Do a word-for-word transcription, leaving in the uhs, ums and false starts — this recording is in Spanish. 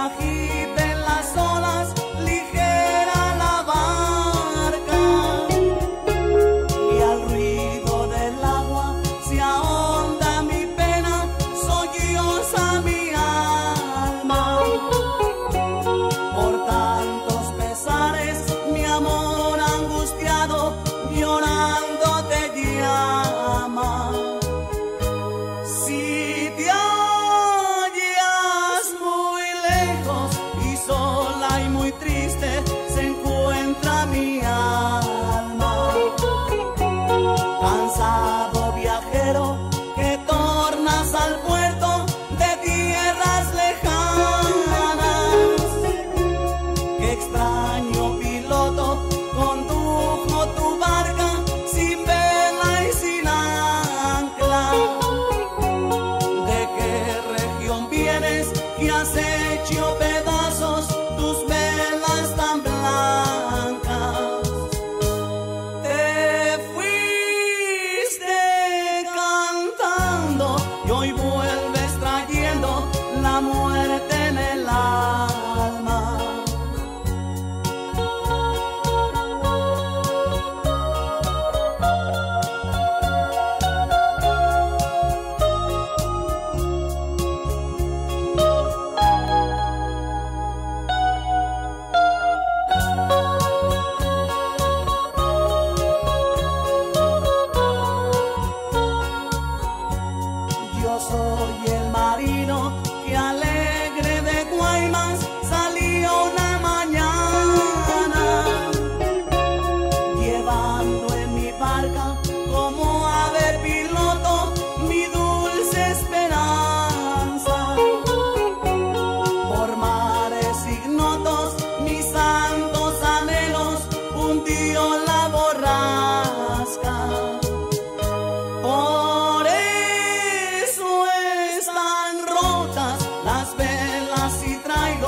agiten las olas, ligera la barca, y al ruido del agua se ahonda mi pena, solloza mi alma. Por tantos pesares, mi amor angustiado, llorando te llama. Si te hallas muy lejos y sola y muy triste, se encuentra mi alma. Cansado viajero que tornas al puerto de tierras lejanas, qué extraño piloto condujo tu barca sin vela y sin ancla. ¿De qué región vienes que has hecho pedazos tus velas tan blancas? Te fuiste cantando y hoy vuelves trayendo la muerte en el alma. Yo soy el marino que alegre de Guaymas salió una mañana, llevando en mi barca como ave piloto mi dulce esperanza. Por mares ignotos mis santos anhelos hundió la borrasca. Por eso están rotas las velas y traigo